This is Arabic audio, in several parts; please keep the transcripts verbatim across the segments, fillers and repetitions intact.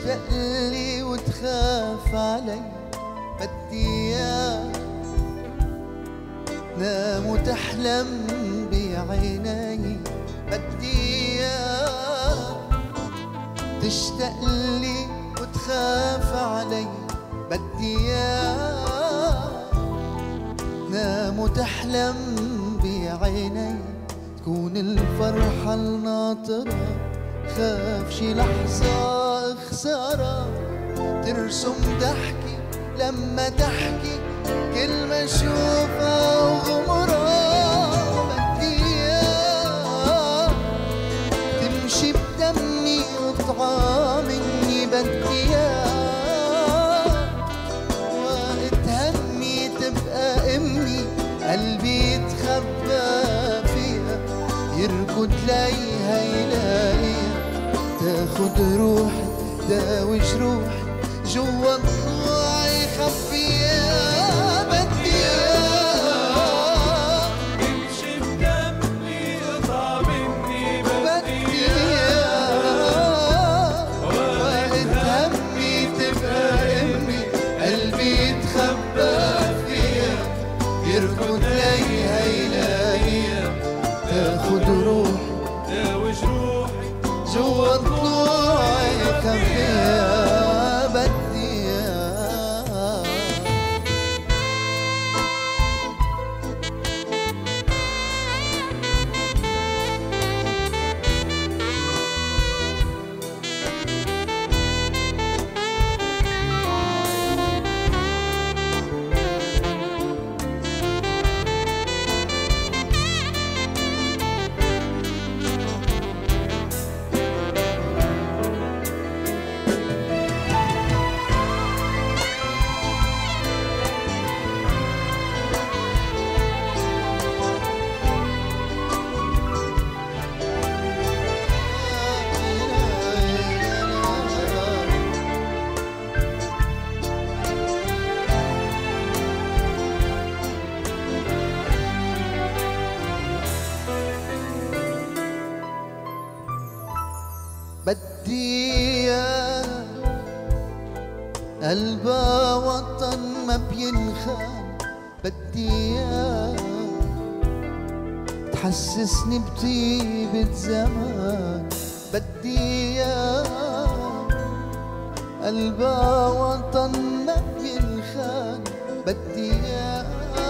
تشتاق لي وتخاف علي بدي اياك تنام وتحلم بعيني بدي اياك تشتاق لي وتخاف علي بدي اياك تنام وتحلم بعيني تكون الفرحة الناطرة خاف شي لحظة خسارة ترسم ضحكي لما تحكي كلمة شوفها وغمرة بدي اياك تمشي بدمي وطعامني بدي اياك وقت همي تبقى امي قلبي يتخبى فيها يركض ليها يلاقيها تاخد روحي داوي جروحي جوا ضلوعي خبيها بدي اياك تمشي بدمي اقطع مني بدي اياك وقت همي تبقى امي قلبي يتخبى فيها يركض ليها يلاقيها تاخد روحي داوي جروحي جوا ضلوعي خبيها بدي اياك بدي اياك قلبها وطن ما بينخان بدي اياك تحسسني بطيبة زمان بدي اياك قلبها وطن ما بينخان بدي اياك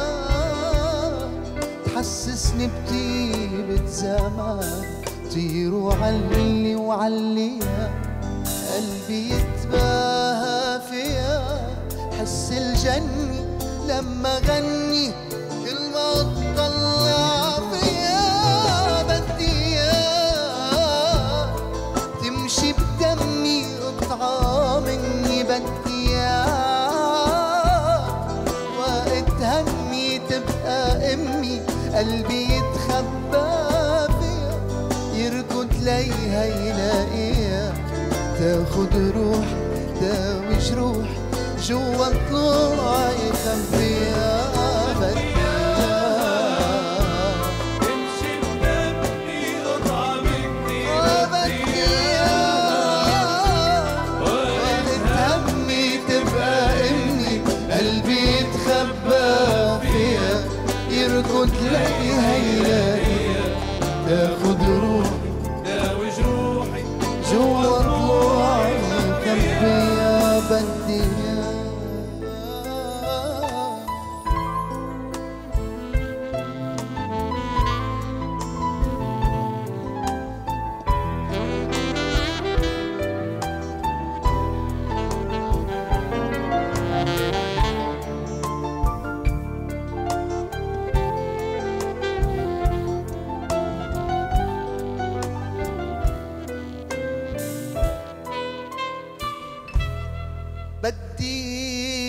تحسسني بطيبة زمان طير وعلي وعليها قلبي يتباهى فيها حس الجنة لما غني كل ما اطلع فيها بدي اياك تمشي بدمي قطعة مني بدي اياك وقت همي تبقى امي قلبي يتخبى يركض ليها يلاقيها تاخد روح داوي جروح جوا ضلوعي خبيها بدي اياك تمشي بدمي اقطع مني بدي اياك وقت همي تبقى امي قلبي يتخبى فيها يركض ليها يلاقيها تاخد روحي داوي جروحي جوا ضلوعي خبيها بدي اياك بدي